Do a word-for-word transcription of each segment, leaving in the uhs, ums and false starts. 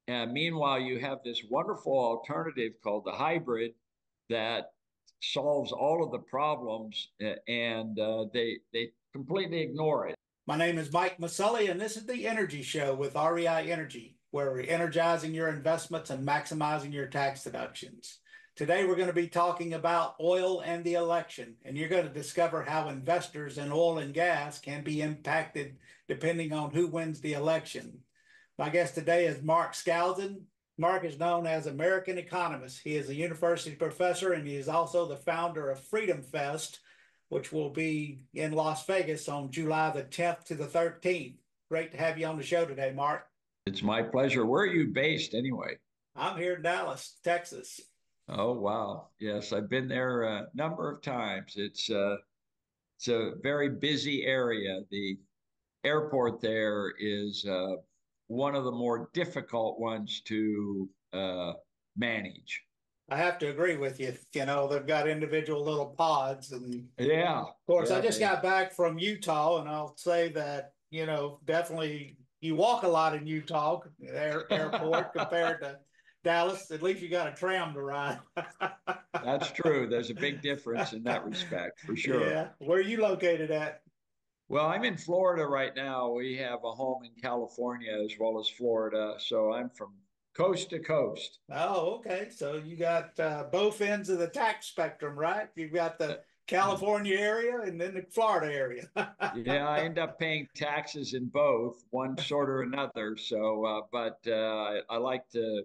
And meanwhile, you have this wonderful alternative called the hybrid that solves all of the problems, uh, and uh, they they completely ignore it. My name is Mike Maselli, and this is the Energy Show with R E I Energy, where we're energizing your investments and maximizing your tax deductions. Today, we're going to be talking about oil and the election, and you're going to discover how investors in oil and gas can be impacted depending on who wins the election. My guest today is Mark Skousen. Mark is known as American Economist. He is a university professor, and he is also the founder of Freedom Fest, which will be in Las Vegas on July the tenth to the thirteenth. Great to have you on the show today, Mark. It's my pleasure. Where are you based anyway? I'm here in Dallas, Texas. Oh, wow. Yes, I've been there a number of times. It's uh, it's a very busy area. The airport there is uh, one of the more difficult ones to uh, manage. I have to agree with you. You know, they've got individual little pods. And of Yeah, course, I yeah, just they got back from Utah, and I'll say that, you know, definitely you walk a lot in Utah air, airport compared to Dallas. At least you got a tram to ride. That's true. There's a big difference in that respect, for sure. Yeah. Where are you located at? Well, I'm in Florida right now. We have a home in California as well as Florida. So I'm from coast to coast. Oh, okay. So you got uh, both ends of the tax spectrum, right? You've got the California area and then the Florida area. Yeah, I end up paying taxes in both, one sort or another. So, uh, but uh, I, I like to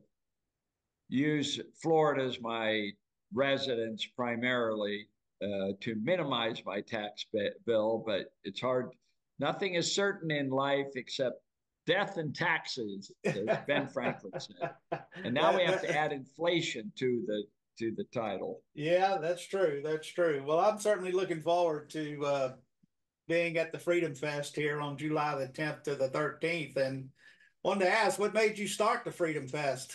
use Florida as my residence primarily uh, to minimize my tax bill. But it's hard. Nothing is certain in life except death and taxes, as Ben Franklin said. And now we That, have to that, add inflation to the to the title. yeah, that's true. That's true. Well, I'm certainly looking forward to uh, being at the Freedom Fest here on July the tenth to the thirteenth. And wanted to ask, what made you start the Freedom Fest?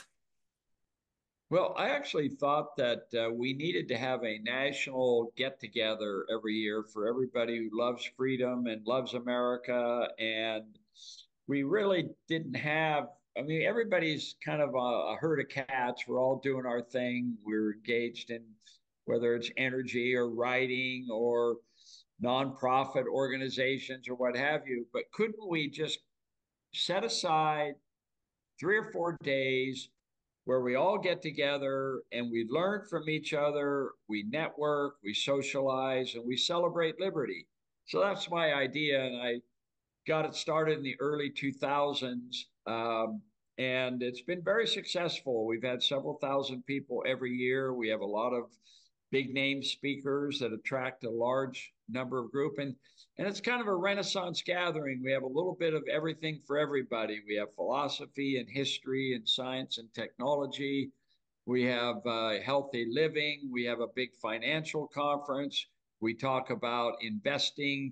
Well, I actually thought that uh, we needed to have a national get together every year for everybody who loves freedom and loves America. And we really didn't have, I mean, everybody's kind of a, a herd of cats. We're all doing our thing. We're engaged in whether it's energy or writing or nonprofit organizations or what have you. But couldn't we just set aside three or four days where we all get together and we learn from each other, we network, we socialize, and we celebrate liberty? So that's my idea. And I got it started in the early two thousands. Um, and it's been very successful. We've had several thousand people every year. We have a lot of big name speakers that attract a large number of group, and and it's kind of a renaissance gathering. We have a little bit of everything for everybody. We have philosophy and history and science and technology. We have uh, healthy living. We have a big financial conference. We talk about investing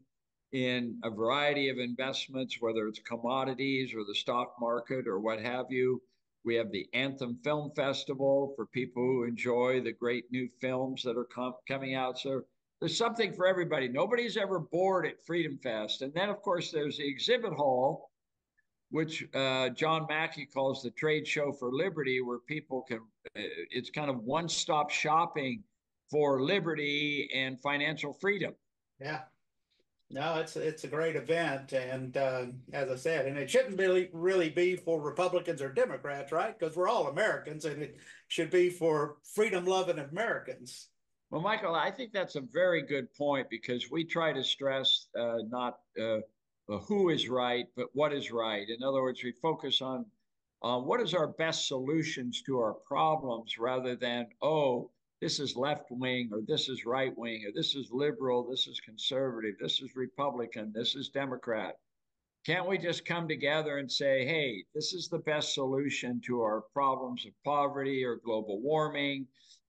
in a variety of investments, whether it's commodities or the stock market or what have you. We have the Anthem Film Festival for people who enjoy the great new films that are com- coming out. So there's something for everybody. Nobody's ever bored at Freedom Fest. And then, of course, there's the exhibit hall, which uh, John Mackey calls the trade show for liberty, where people can, uh, it's kind of one stop shopping for liberty and financial freedom. Yeah. No, it's it's a great event, and uh, as I said, and it shouldn't really really be for Republicans or Democrats, right? Because we're all Americans, and it should be for freedom-loving Americans. Well, Michael, I think that's a very good point because we try to stress uh, not uh, uh, who is right, but what is right. In other words, we focus on uh, what is our best solutions to our problems rather than, oh, this is left wing or this is right wing or this is liberal, this is conservative, this is Republican, this is Democrat. Can't we just come together and say, hey, this is the best solution to our problems of poverty or global warming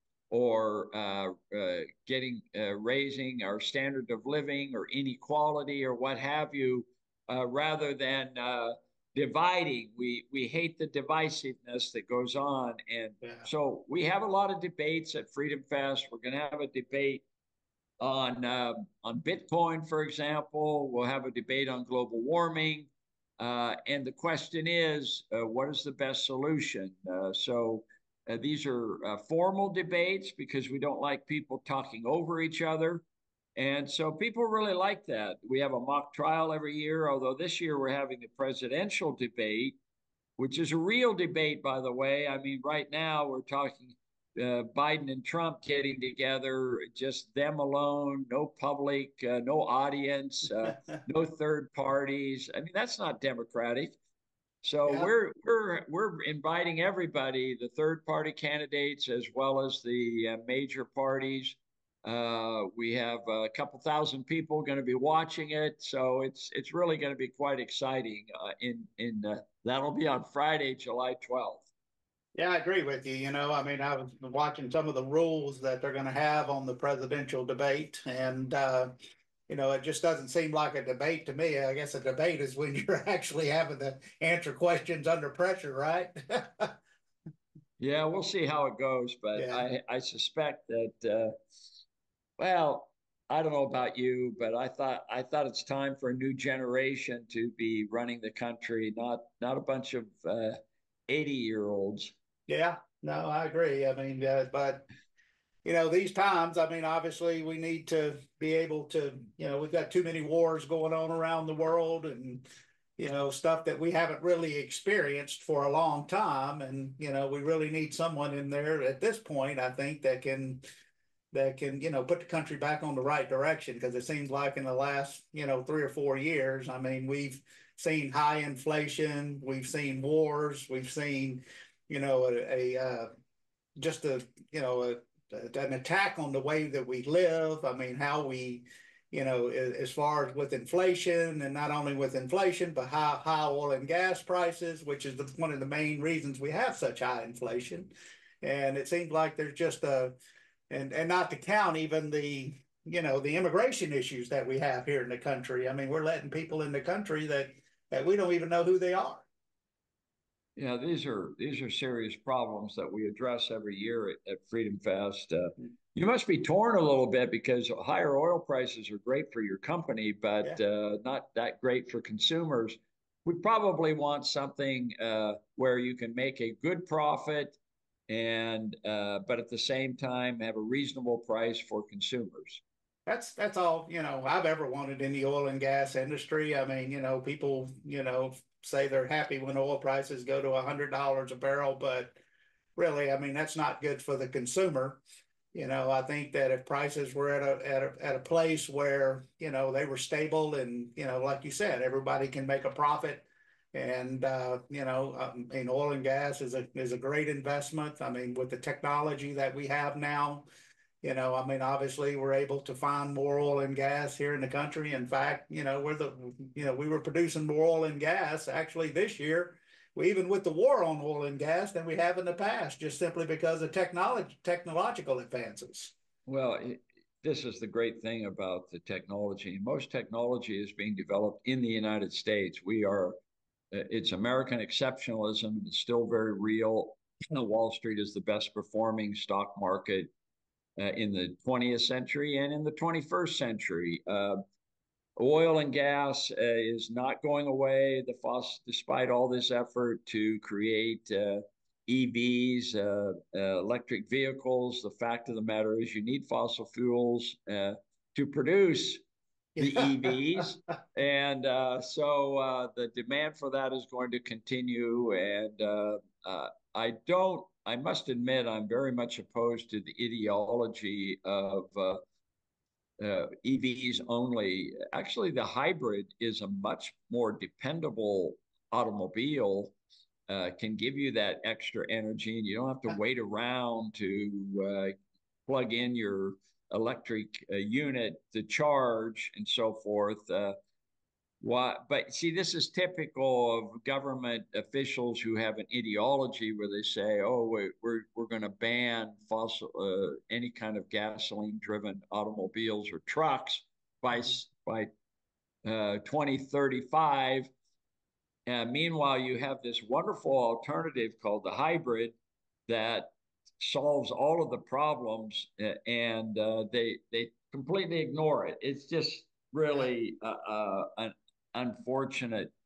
or uh, uh, getting uh, raising our standard of living or inequality or what have you, uh, rather than uh, dividing. We we hate the divisiveness that goes on, and Yeah. so we have a lot of debates at Freedom Fest. We're going to have a debate on uh, on Bitcoin, for example. We'll have a debate on global warming. Uh, and the question is, uh, what is the best solution? Uh, so uh, these are uh, formal debates because we don't like people talking over each other. And so people really like that. We have a mock trial every year, although this year we're having the presidential debate, which is a real debate, by the way. I mean, right now we're talking uh, Biden and Trump getting together, just them alone, no public, uh, no audience, uh, no third parties. I mean, that's not democratic. So Yeah. we're we're we're inviting everybody, the third party candidates as well as the uh, major parties. Uh, we have a couple thousand people going to be watching it, so it's it's really going to be quite exciting. Uh, in in uh, that'll be on Friday, July twelfth. Yeah, I agree with you. You know, I mean, I was watching some of the rules that they're going to have on the presidential debate, and uh, you know, it just doesn't seem like a debate to me. I guess a debate is when you're actually having to answer questions under pressure, right? Yeah, we'll see how it goes, but Yeah. I I suspect that uh, well, I don't know about you, but I thought I thought it's time for a new generation to be running the country, not not a bunch of uh, eighty year olds. Yeah. No, I agree. I mean, uh, but you know, these times, I mean, obviously we need to be able to, you know, we've got too many wars going on around the world and, you know, stuff that we haven't really experienced for a long time. And, you know, we really need someone in there at this point, I think, that can, that can, you know, put the country back on the right direction. Because it seems like in the last, you know, three or four years, I mean, we've seen high inflation, we've seen wars, we've seen, you know, a, a uh, just a, you know, a, an attack on the way that we live. I mean, how we, you know, as far as with inflation, and not only with inflation, but high, high oil and gas prices, which is the, one of the main reasons we have such high inflation. And it seems like there's just a, and, and not to count even the, you know, the immigration issues that we have here in the country. I mean, we're letting people in the country that, that we don't even know who they are. Yeah, these are these are serious problems that we address every year at, at Freedom Fest. Uh, you must be torn a little bit because higher oil prices are great for your company, but Yeah. uh, not that great for consumers. We probably want something uh, where you can make a good profit and uh, but at the same time have a reasonable price for consumers. That's that's all, you know, I've ever wanted in the oil and gas industry. I mean, you know, people, you know, say they're happy when oil prices go to a hundred dollars a barrel, but really, I mean, that's not good for the consumer. You know, I think that if prices were at a at a at a place where, you know, they were stable and, you know, like you said, everybody can make a profit. And uh, you know, um, I mean, oil and gas is a is a great investment. I mean, with the technology that we have now, you know, I mean, obviously, we're able to find more oil and gas here in the country. In fact, you know, we're the, you know, we were producing more oil and gas actually this year, we, even with the war on oil and gas, than we have in the past, just simply because of technology, technological advances. Well, it, this is the great thing about the technology. Most technology is being developed in the United States. We are, it's American exceptionalism, and it's still very real. Wall Street is the best performing stock market uh, in the twentieth century and in the twenty-first century. Uh, oil and gas uh, is not going away. The fossil, despite all this effort to create uh, E Vs, uh, uh, electric vehicles, the fact of the matter is you need fossil fuels uh, to produce the Yeah. E Vs. And uh, so uh, the demand for that is going to continue. And uh, uh, I don't, I must admit, I'm very much opposed to the ideology of uh, uh, E Vs only. Actually, the hybrid is a much more dependable automobile, uh, can give you that extra energy, and you don't have to wait around to uh, plug in your electric uh, unit to charge and so forth. Uh, why, but see, this is typical of government officials who have an ideology where they say, "Oh, we're we're, we're going to ban fossil uh, any kind of gasoline-driven automobiles or trucks by by uh, twenty thirty-five." And meanwhile, you have this wonderful alternative called the hybrid that solves all of the problems, uh, and uh, they they completely ignore it. It's just Yeah. really uh, uh, an unfortunate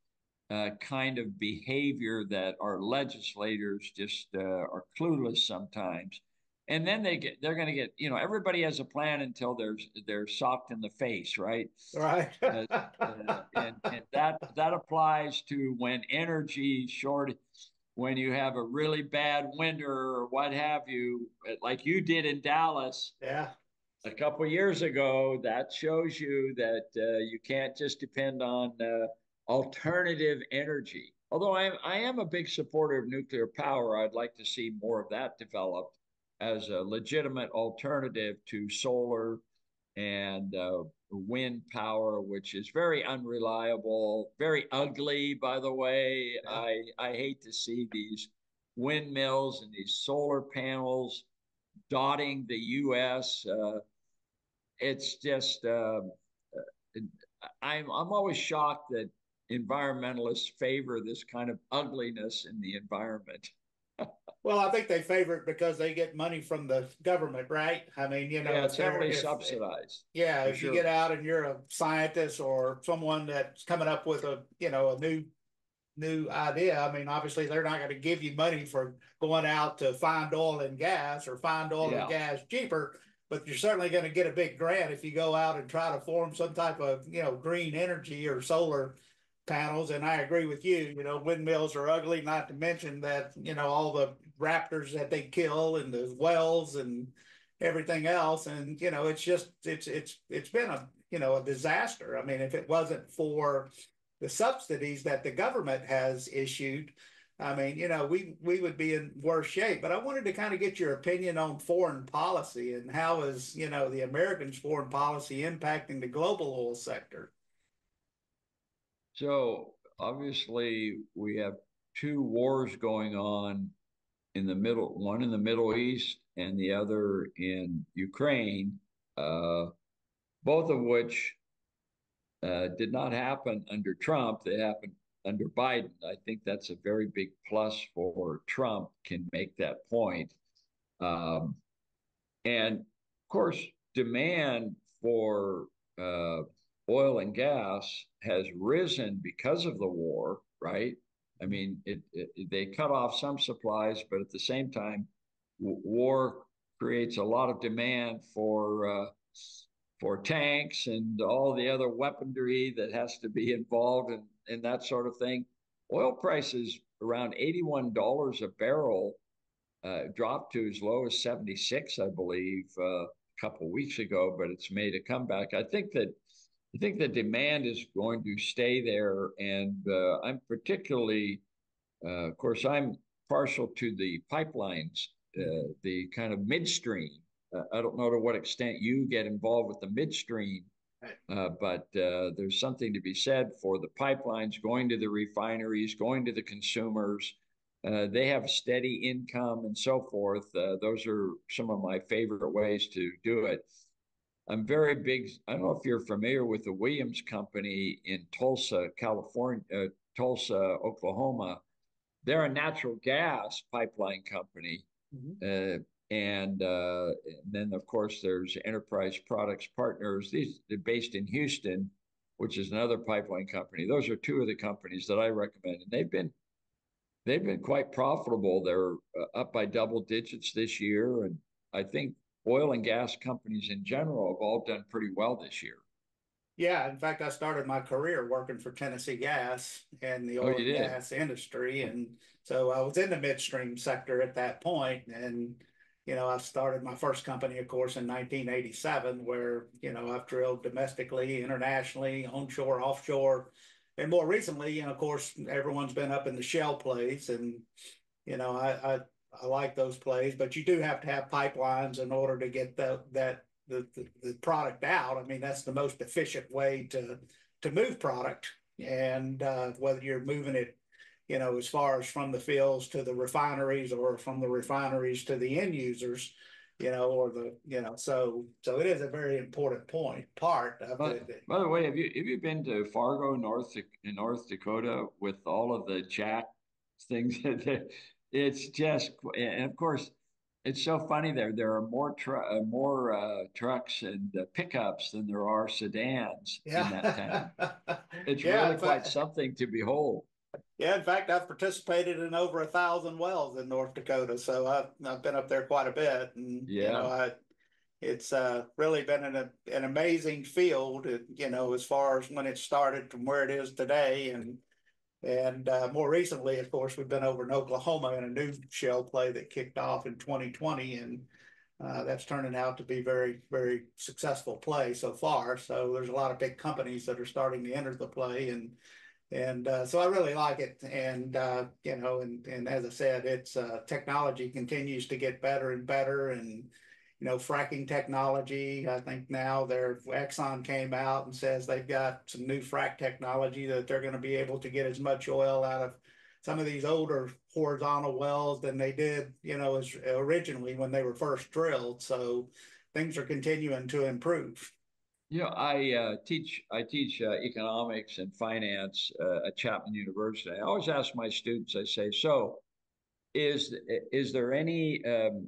uh, kind of behavior that our legislators just uh, are clueless sometimes. And then they get they're going to get, you know, everybody has a plan until they're they're socked in the face, right? Right. Uh, uh, and and that that applies to when energy short, when you have a really bad winter or what have you, like you did in Dallas Yeah. a couple of years ago. That shows you that uh, you can't just depend on uh, alternative energy. Although I am, I am a big supporter of nuclear power, I'd like to see more of that developed as a legitimate alternative to solar and uh, wind power, which is very unreliable, very ugly, by the way. Yeah. I, I hate to see these windmills and these solar panels dotting the U S. Uh, it's just, uh, I'm, I'm always shocked that environmentalists favor this kind of ugliness in the environment. Well, I think they favor it because they get money from the government, right? I mean, you know, Yeah, if it's they're heavily if subsidized yeah, for if you get sure. out and you're a scientist or someone that's coming up with a, you know, a new new idea, I mean, obviously they're not going to give you money for going out to find oil and gas or find oil and Yeah. gas cheaper, but you're certainly going to get a big grant if you go out and try to form some type of, you know, green energy or solar panels. And I agree with you, you know, windmills are ugly, not to mention that, you know, all the raptors that they kill and the wells and everything else. And, you know, it's just, it's, it's, it's been a, you know, a disaster. I mean, if it wasn't for the subsidies that the government has issued, I mean, you know, we we would be in worse shape. But I wanted to kind of get your opinion on foreign policy and how is, you know, the Americans' foreign policy impacting the global oil sector? So obviously we have two wars going on in the middle, one in the Middle East and the other in Ukraine, uh, both of which uh, did not happen under Trump. They happened under Biden. I think that's a very big plus for Trump, can make that point. Um, and of course, demand for uh, oil and gas has risen because of the war, right? I mean, it, it, they cut off some supplies, but at the same time, war creates a lot of demand for uh, for tanks and all the other weaponry that has to be involved in, in that sort of thing. Oil prices around eighty-one dollars a barrel, uh, dropped to as low as seventy-six, I believe, uh, a couple of weeks ago, but it's made a comeback. I think that I think the demand is going to stay there, and uh, I'm particularly, uh, of course, I'm partial to the pipelines, uh, the kind of midstream. Uh, I don't know to what extent you get involved with the midstream, uh, but uh, there's something to be said for the pipelines going to the refineries, going to the consumers. Uh, they have steady income and so forth. Uh, those are some of my favorite ways to do it. I'm very big. I don't know if you're familiar with the Williams Company in Tulsa, California, uh, Tulsa, Oklahoma. They're a natural gas pipeline company. Mm-hmm. Uh, and, uh, and then, of course, there's Enterprise Products Partners. These are based in Houston, which is another pipeline company. Those are two of the companies that I recommend, and they've been they've been quite profitable. They're uh, up by double digits this year, and I think oil and gas companies in general have all done pretty well this year. Yeah, in fact, I started my career working for Tennessee Gas in the Oh, oil you and did? gas industry. And so I was in the midstream sector at that point. And, you know, I started my first company, of course, in nineteen eighty-seven, where, you know, I've drilled domestically, internationally, onshore, offshore. And more recently, and of course, everyone's been up in the shale plays. And, you know, I, I, I like those plays, but you do have to have pipelines in order to get the, that the, the, the product out. I mean, that's the most efficient way to to move product. And uh, whether you're moving it, you know, as far as from the fields to the refineries or from the refineries to the end users, you know, or the, you know, so so it is a very important point part of the, But the by the way, have you have you been to Fargo, North in North Dakota with all of the jack things? It's just, and of course, it's so funny there. There are more tr uh, more uh, trucks and uh, pickups than there are sedans in yeah. that town. It's Yeah, really in quite fact, something to behold. Yeah, in fact, I've participated in over a thousand wells in North Dakota, so I've I've been up there quite a bit, and you know, Yeah. I it's uh, really been an an amazing field, uh, you know, as far as when it started from where it is today, and and uh, more recently, of course, we've been over in Oklahoma in a new shale play that kicked off in twenty twenty, and uh, that's turning out to be very, very successful play so far. So there's a lot of big companies that are starting to enter the play, and and uh, so I really like it. And uh, you know, and and as I said, it's uh, technology continues to get better and better, and you know, fracking technology. I think now their Exxon came out and says they've got some new frack technology that they're going to be able to get as much oil out of some of these older horizontal wells than they did, you know, as originally when they were first drilled. So things are continuing to improve. You know, I uh, teach I teach uh, economics and finance uh, at Chapman University. I always ask my students, I say, so is is there any um,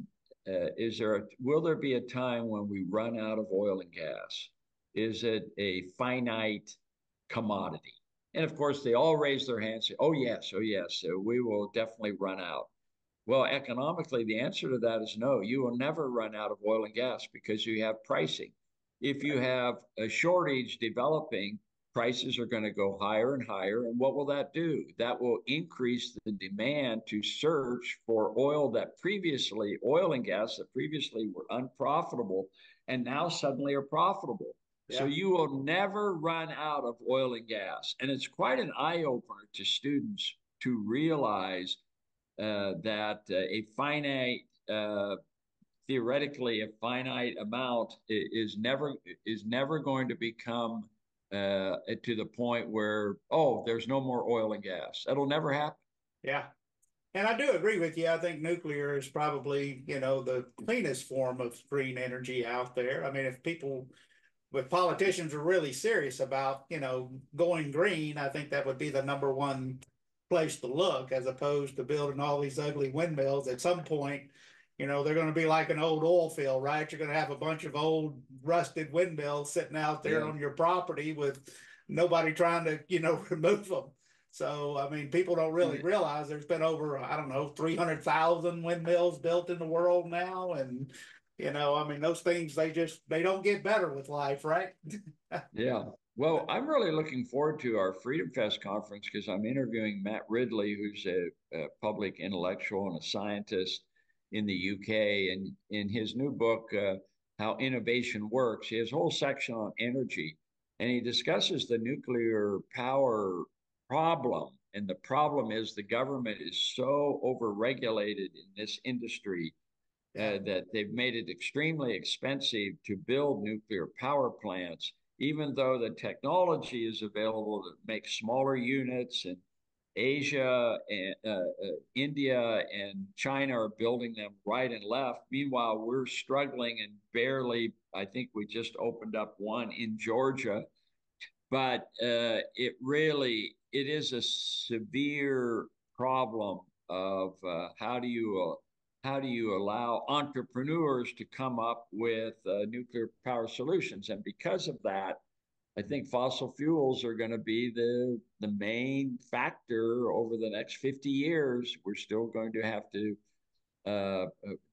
uh, is there a, will there be a time when we run out of oil and gas? Is it a finite commodity? And of course, they all raise their hands, say, "Oh yes, oh yes, uh, we will definitely run out." Well, economically, the answer to that is no. You will never run out of oil and gas because you have pricing. If you have a shortage developing, prices are going to go higher and higher. And what will that do? That will increase the demand to search for oil that previously, oil and gas that previously were unprofitable and now suddenly are profitable. So Yeah. you will never run out of oil and gas. And it's quite an eye opener to students to realize uh, that uh, a finite, uh, theoretically, a finite amount is never is never going to become uh, to the point where, oh, there's no more oil and gas. That'll never happen. Yeah. And I do agree with you. I think nuclear is probably, you know, the cleanest form of green energy out there. I mean, if people, if politicians are really serious about, you know, going green, I think that would be the number one place to look as opposed to building all these ugly windmills. At some point, you know, they're going to be like an old oil field, right? You're going to have a bunch of old rusted windmills sitting out there Yeah. on your property with nobody trying to, you know, remove them. So, I mean, people don't really realize there's been over, I don't know, three hundred thousand windmills built in the world now. And, you know, I mean, those things, they just, they don't get better with life, right? Yeah. Well, I'm really looking forward to our Freedom Fest conference because I'm interviewing Matt Ridley, who's a, a public intellectual and a scientist in the U K. And in his new book, uh, How Innovation Works, he has a whole section on energy. And he discusses the nuclear power problem. And the problem is the government is so overregulated in this industry Yeah. uh, that they've made it extremely expensive to build nuclear power plants, even though the technology is available to make smaller units. And Asia and uh, uh, India and China are building them right and left. Meanwhile, we're struggling and barely, I think we just opened up one in Georgia, but uh, it really, it is a severe problem of uh, how do you uh, how do you allow entrepreneurs to come up with uh, nuclear power solutions? And because of that, I think fossil fuels are going to be the the main factor over the next fifty years. We're still going to have to uh,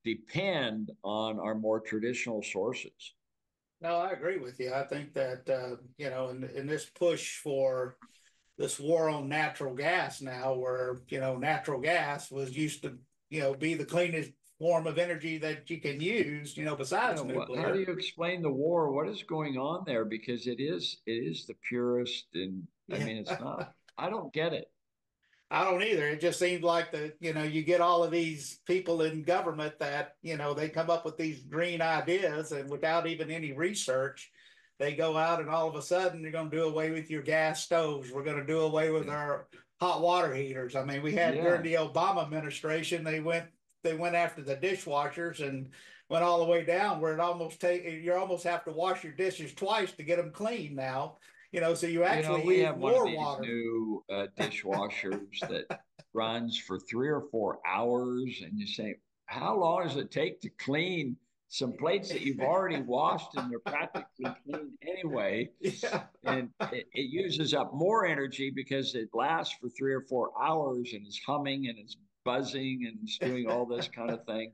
depend on our more traditional sources. No, I agree with you. I think that, uh, you know, in, in this push for this war on natural gas now, where, you know, natural gas was used to, you know, be the cleanest form of energy that you can use, you know, besides Yeah, how do nuclear. you explain the war? What is going on there? Because it is it is the purest, and I Yeah. mean, it's not. I don't get it. I don't either. It just seems like the, you know, you get all of these people in government that, you know, they come up with these green ideas and without even any research, they go out and all of a sudden they're going to do away with your gas stoves. We're going to do away with Yeah, our hot water heaters. I mean, we had during yeah. the Obama administration, they went they went after the dishwashers and went all the way down where it almost take you almost have to wash your dishes twice to get them clean now. You know, so you You know, actually we use have one of more these water. new uh, dishwashers that runs for three or four hours, and you say, how long does it take to clean some plates that you've already washed and they're practically clean anyway. Yeah. And it, it uses up more energy because it lasts for three or four hours and it's humming and it's buzzing and it's doing all this kind of thing.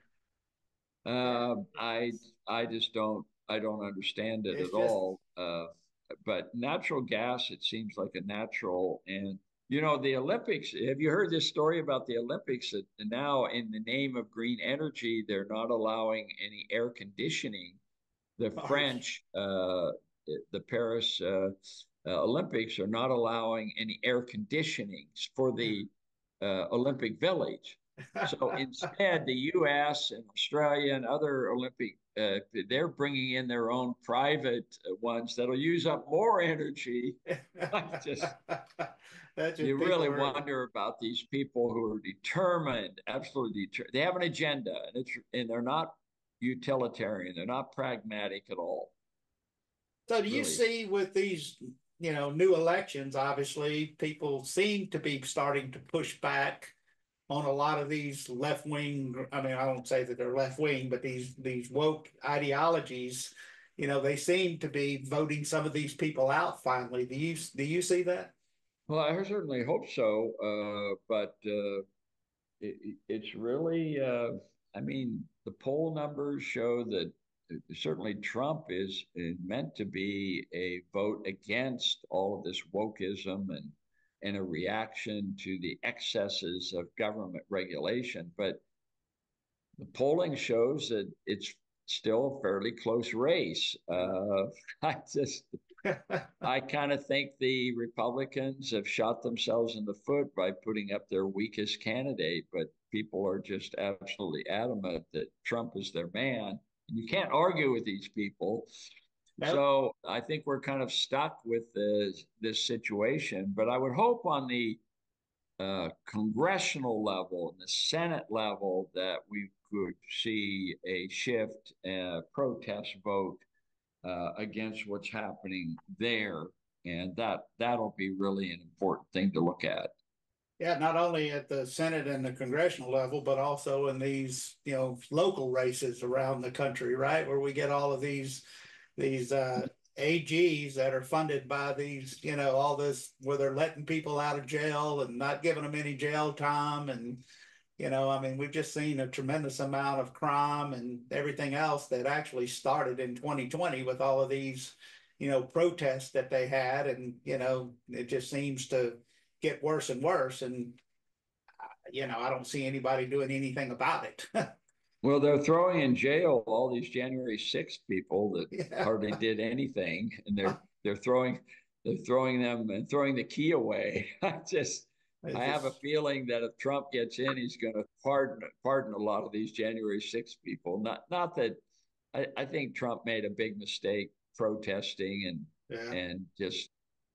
Uh, I I just don't I don't understand it It's at just all. Uh, but natural gas, it seems like a natural. And you know, the Olympics. Have you heard this story about the Olympics? That now, in the name of green energy, they're not allowing any air conditioning. The oh, French, uh, the Paris uh, uh, Olympics are not allowing any air conditioning for the uh, Olympic Village. So instead, the U S and Australia and other Olympic, uh, they're bringing in their own private ones that'll use up more energy. I just, That's just you people really are wonder about these people who are determined, absolutely determined. They have an agenda, and it's and they're not utilitarian. They're not pragmatic at all. So do you Really. see with these, you know, new elections, obviously people seem to be starting to push back on a lot of these left wing, I mean, I don't say that they're left wing, but these these woke ideologies, you know, they seem to be voting some of these people out finally. Do you do you see that? Well, I certainly hope so. Uh, but uh, it, it's really, uh, I mean, the poll numbers show that certainly Trump is, is meant to be a vote against all of this wokeism and and a reaction to the excesses of government regulation. But the polling shows that it's still a fairly close race. Uh, I just I kind of think the Republicans have shot themselves in the foot by putting up their weakest candidate, but people are just absolutely adamant that Trump is their man. And you can't argue with these people. Nope. So I think we're kind of stuck with this, this situation. But I would hope on the uh, congressional level and the Senate level that we could see a shift, a protest vote uh, against what's happening there, and that that'll be really an important thing to look at. Yeah, not only at the Senate and the congressional level, but also in these, you know, local races around the country, right? Where we get all of these these uh A Gs that are funded by these, you know, all this where they're letting people out of jail and not giving them any jail time. And, you know, I mean, we've just seen a tremendous amount of crime and everything else that actually started in twenty twenty with all of these, you know, protests that they had. And, you know, it just seems to get worse and worse. And, you know, I don't see anybody doing anything about it. Well, they're throwing in jail all these January sixth people that Yeah. hardly did anything, and they're they're throwing they're throwing them and throwing the key away. I just I It's have a just, feeling that if Trump gets in, he's going to pardon pardon a lot of these January sixth people. Not not that I, I think Trump made a big mistake protesting and yeah. and just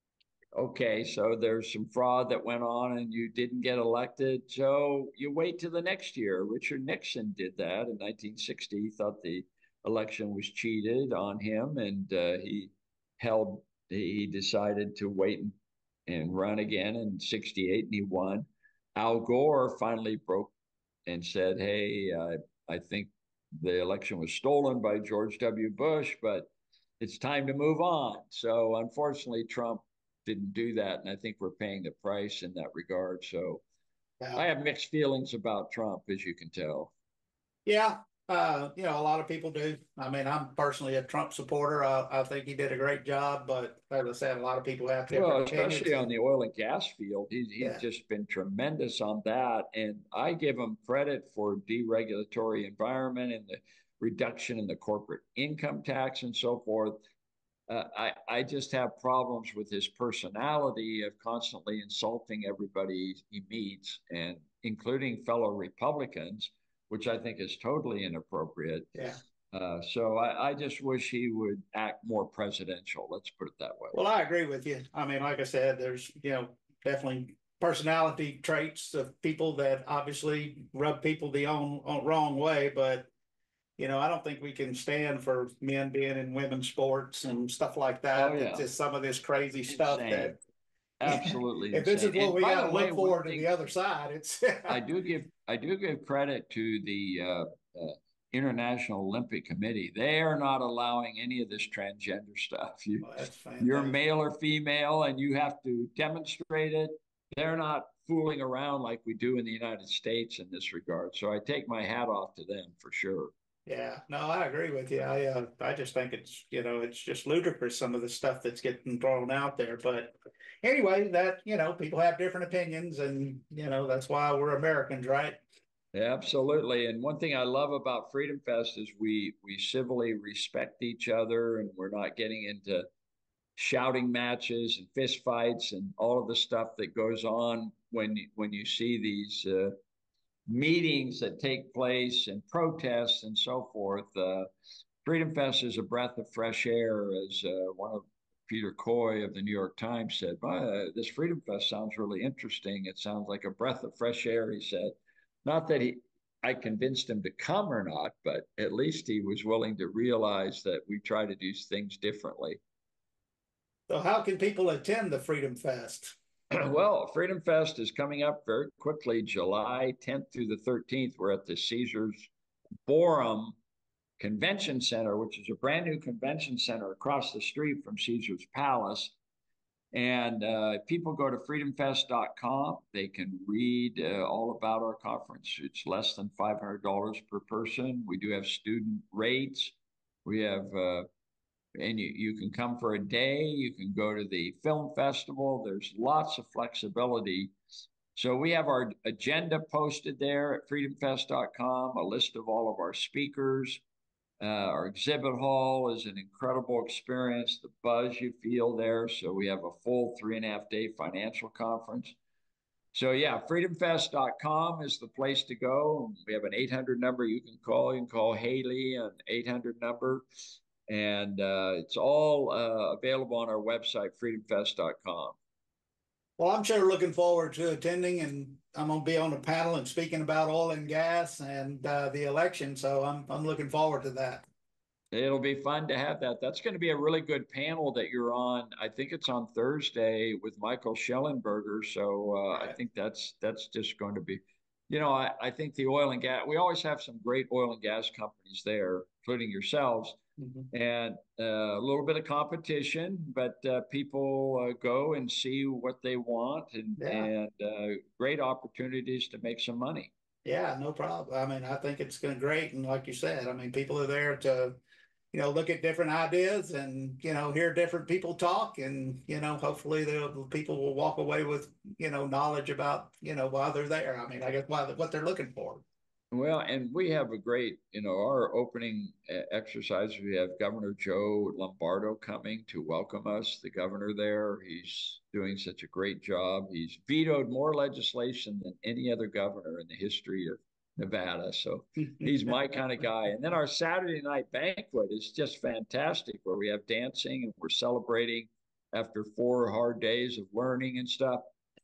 okay, so there's some fraud that went on and you didn't get elected. So you wait till the next year. Richard Nixon did that in nineteen sixty. He thought the election was cheated on him and uh, he held, he decided to wait and, and run again in sixty-eight and he won. Al Gore finally broke and said, hey, uh, I think the election was stolen by George W. Bush, but it's time to move on. So unfortunately, Trump didn't do that, and I think we're paying the price in that regard. So Yeah. I have mixed feelings about Trump, as you can tell. Yeah. Uh, you know, a lot of people do. I mean, I'm personally a Trump supporter. I, I think he did a great job, but as I said, a lot of people have different Well, opinions. especially on And the oil and gas field, he's he's yeah, just been tremendous on that, and I give him credit for deregulatory environment and the reduction in the corporate income tax and so forth. Uh, I, I just have problems with his personality of constantly insulting everybody he meets, and including fellow Republicans, which I think is totally inappropriate. yeah. Uh, so I, I just wish he would act more presidential. Let's put it that way. Well, I agree with you. I mean, like I said, there's, you know, definitely personality traits of people that obviously rub people the on, on wrong way, but you know, I don't think we can stand for men being in women's sports and stuff like Oh that. It's yeah, just some of this crazy stuff insane. that Absolutely if this is insane. what And we by got the to way, look one forward to the thing other side, it's I do give I do give credit to the uh, uh, International Olympic Committee. They are not allowing any of this transgender stuff. You, Well, that's you're fantastic. male or female, and you have to demonstrate it. They're not fooling around like we do in the United States in this regard. So I take my hat off to them for sure. Yeah, no, I agree with you. I uh, I just think it's, you know, it's just ludicrous some of the stuff that's getting thrown out there. But anyway, that, you know, people have different opinions, and you know that's why we're Americans, right? Absolutely. And one thing I love about Freedom Fest is we we civilly respect each other, and we're not getting into shouting matches and fist fights and all of the stuff that goes on when when you see these uh, meetings that take place and protests and so forth. Uh, Freedom Fest is a breath of fresh air, as uh, one of Peter Coy of the New York Times said. Uh, this Freedom Fest sounds really interesting. It sounds like a breath of fresh air, he said. Not that he, I convinced him to come or not, but at least he was willing to realize that we try to do things differently. So how can people attend the Freedom Fest? Well, Freedom Fest is coming up very quickly, July tenth through the thirteenth. We're at the Caesars Borum Convention Center, which is a brand new convention center across the street from Caesars Palace. And uh, people go to freedom fest dot com. They can read uh, all about our conference. It's less than five hundred dollars per person. We do have student rates. We have, uh, and you, you can come for a day. You can go to the film festival. There's lots of flexibility. So we have our agenda posted there at freedom fest dot com, a list of all of our speakers. Uh, our exhibit hall is an incredible experience, the buzz you feel there. So we have a full three and a half day financial conference. So yeah, freedom fest dot com is the place to go. We have an eight hundred number you can call. You can call Haley, an eight hundred number. And uh, it's all uh, available on our website, freedom fest dot com. Well, I'm sure looking forward to attending, and I'm going to be on the panel and speaking about oil and gas and uh, the election. So I'm I'm looking forward to that. It'll be fun to have that. That's going to be a really good panel that you're on. I think it's on Thursday with Michael Schellenberger. So uh, I Right. think that's that's just going to be, you know, I, I think the oil and gas, we always have some great oil and gas companies there, including yourselves, Mm-hmm. and uh, a little bit of competition, but uh, people uh, go and see what they want, and, Yeah. and uh, great opportunities to make some money. Yeah, no problem. I mean, I think it's going to great. And like you said, I mean, people are there to, you know, look at different ideas and, you know, hear different people talk. And, you know, hopefully the people will walk away with, you know, knowledge about, you know, why they're there. I mean, I guess why, what they're looking for. Well, and we have a great, you know, our opening uh, exercise, we have Governor Joe Lombardo coming to welcome us, the governor there. He's doing such a great job. He's vetoed more legislation than any other governor in the history of Nevada. So he's my kind of guy. And then our Saturday night banquet is just fantastic, where we have dancing and we're celebrating after four hard days of learning and stuff.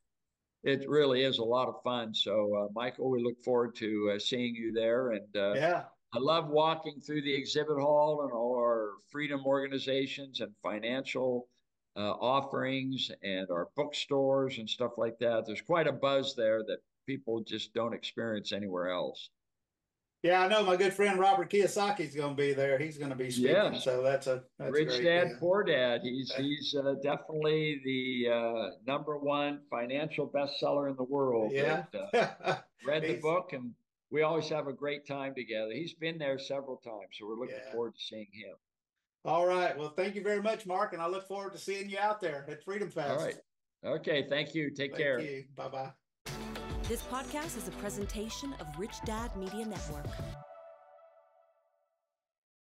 It really is a lot of fun. So, uh, Michael, we look forward to uh, seeing you there. And uh, Yeah. I love walking through the exhibit hall and all our freedom organizations and financial uh, offerings and our bookstores and stuff like that. There's quite a buzz there that people just don't experience anywhere else. Yeah, I know my good friend Robert Kiyosaki is going to be there. He's going to be speaking. Yes. So that's a, that's a Rich great Dad, deal. Poor Dad. He's he's uh, definitely the uh, number one financial bestseller in the world. Yeah. And, uh, read the He's, book, and we always have a great time together. He's been there several times, so we're looking yeah. forward to seeing him. All right. Well, thank you very much, Mark. And I look forward to seeing you out there at Freedom Fest. All right. Okay. Thank you. Take Thank care. you. Bye-bye. This podcast is a presentation of Rich Dad Media Network.